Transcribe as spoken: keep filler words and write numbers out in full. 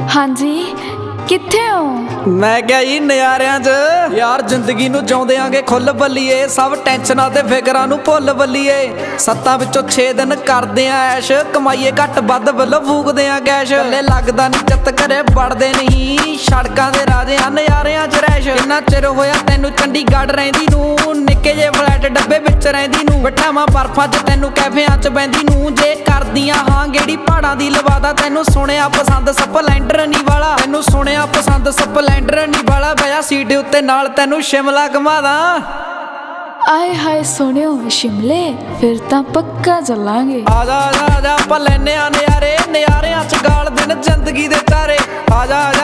हाँ जी किथे हो? मैं क्या जी नज़ारियां च यार जिंदगी नूं जिउंदे आंगे खुल बल्लीए सब टेंशनां ते फिकरां नूं भुल बल्लीए सत्तां विचों छे दिन करदे आ ऐश कमाईए घट वध वल्लों फूकदे आ गैश हल्ले लगदा नहीं चित्त घरे वड़दे नहीं सड़कां दे राजे आ नज़ारियां च रैश किन्ना चिर होया तैनूं चंडीगढ़ रहिंदी नूं निक्के जे फ्लैट डब्बे विच रहिंदी नूं वटावां बर्फां च तैनूं कैफियां च बहिंदी नूं जे करदियां हां गेड़ी पहाड़ां दी लवादा तैनूं सुणिया पसंद स्पलैंडर नी वाला तैनूं सुणिया पसंद स्पलैंडर नी वाला बया सीट उत्ते नाल तैनूं शिमला घुमादा आए हाय सोनियो शिमले फिर तां पक्का चलांगे आजा आजा आजा आपां लैने आ नज़ारे नज़ारियां च गाल दिन जिंदगी दे तारे आजा